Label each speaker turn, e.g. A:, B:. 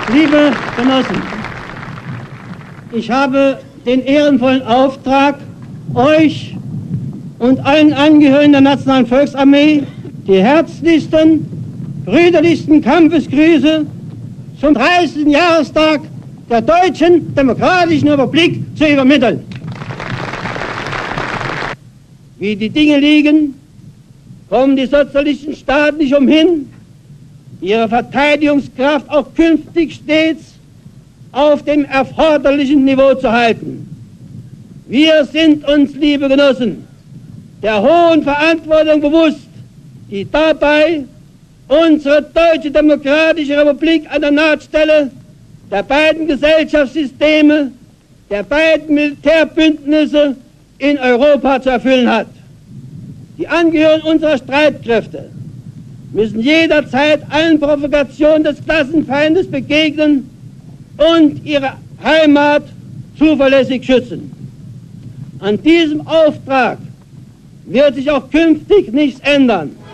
A: Liebe Genossen, ich habe den ehrenvollen Auftrag, euch und allen Angehörigen der Nationalen Volksarmee die herzlichsten, brüderlichsten Kampfesgrüße zum 30. Jahrestag der Deutschen Demokratischen Republik zu übermitteln. Wie die Dinge liegen, kommen die sozialistischen Staaten nicht umhin, ihre Verteidigungskraft auch künftig stets auf dem erforderlichen Niveau zu halten. Wir sind uns, liebe Genossen, der hohen Verantwortung bewusst, die dabei unsere Deutsche Demokratische Republik an der Nahtstelle der beiden Gesellschaftssysteme, der beiden Militärbündnisse in Europa zu erfüllen hat. Die Angehörigen unserer Streitkräfte müssen jederzeit allen Provokationen des Klassenfeindes begegnen und ihre Heimat zuverlässig schützen. An diesem Auftrag wird sich auch künftig nichts ändern.